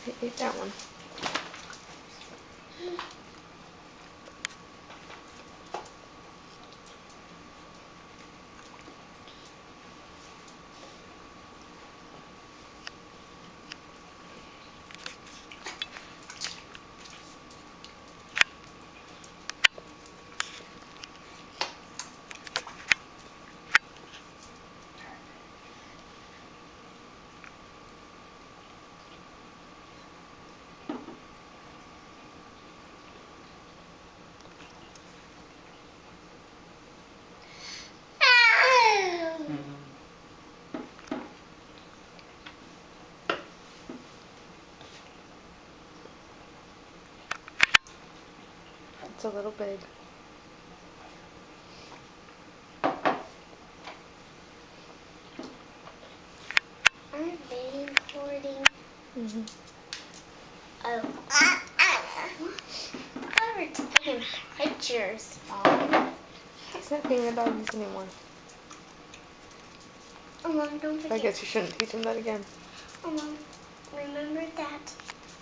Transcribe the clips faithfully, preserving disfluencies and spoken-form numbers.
I ate that one. It's a little big. Aren't they recording? Mm-hmm. Oh. Ah, ah. Whoever taking pictures, Mom. He's not being a doggies anymore. Oh, Mom, don't forget. I guess you shouldn't teach him that again. Oh, Mom, remember that.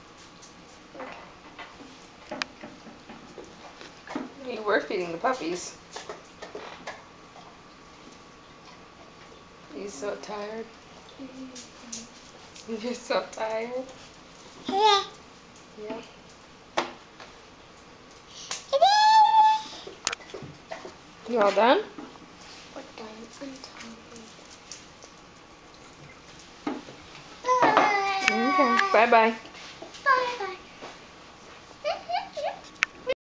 Okay. You were feeding the puppies. He's so tired. Mm-hmm. You're so tired. Yeah. Yeah. You all done? We're done. I'm tired. Okay. Bye-bye.